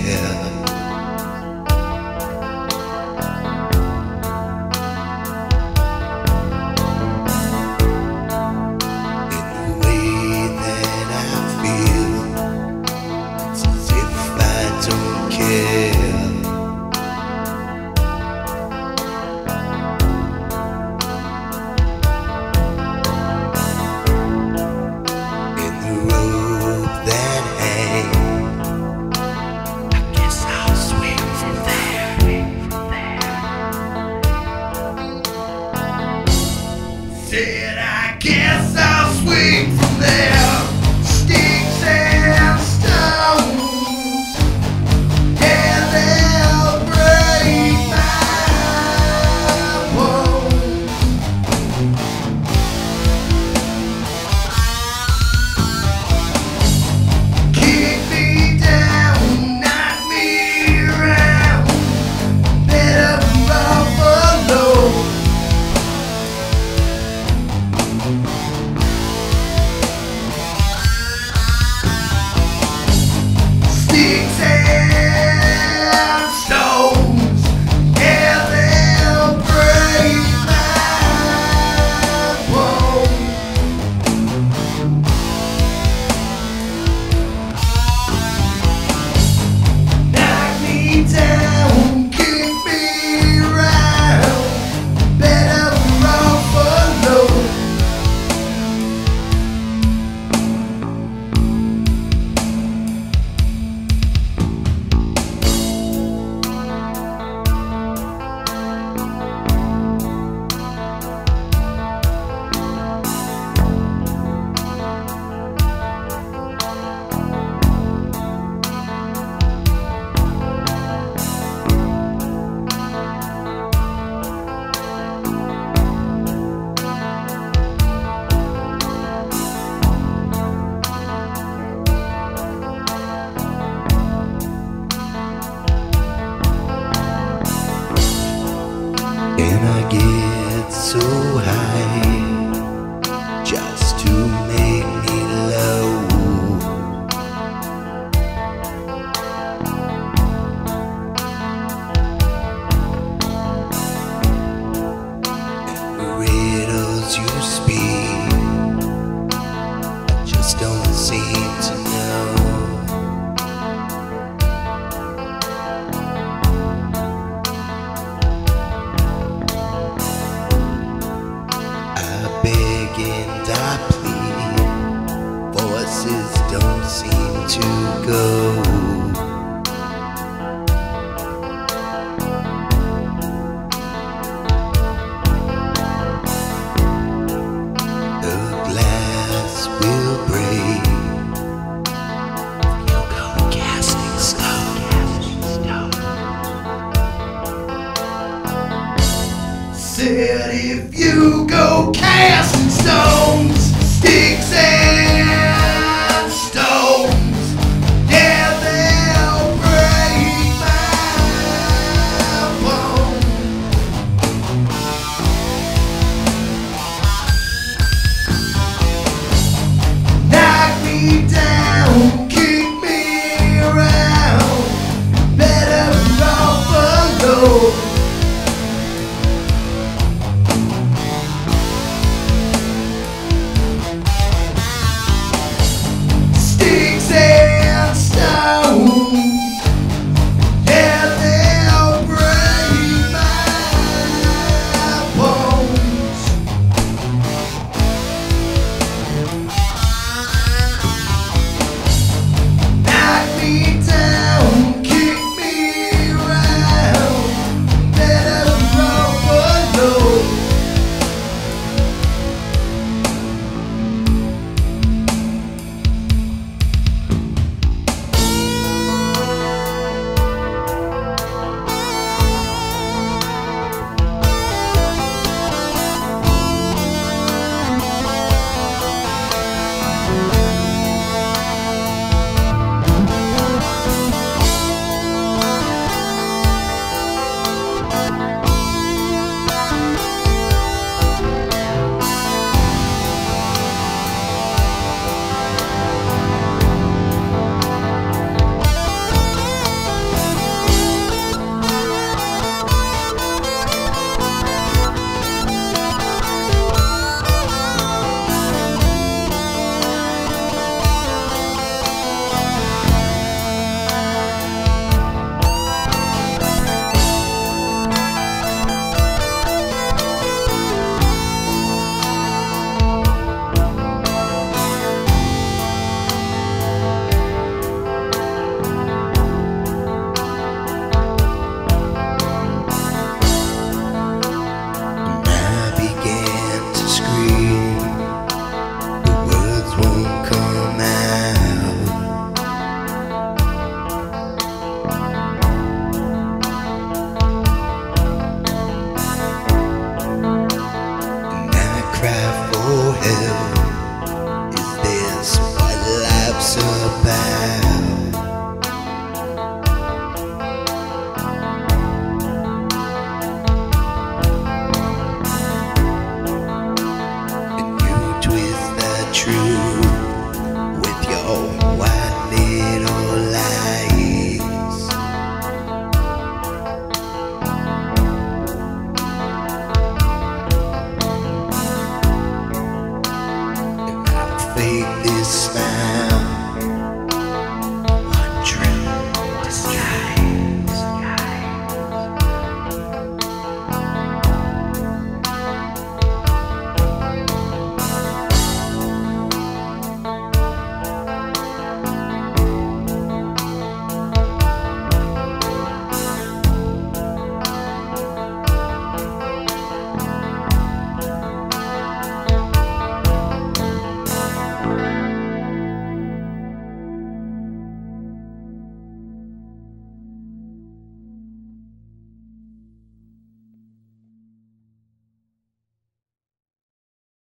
Said I guess I'll swing from there. Stix and stones, and they'll break my bones. Kick me down, knock me around, better buffalo. Stix and stones, and they'll break my bones. Knock me down, kick me round, better buffalo. And I get so high just to make me low. And the riddles you speak, I just don't seem to know. And I plead, voices don't seem to go. The glass will break, you'll go casting stones. Said if you go casting stones,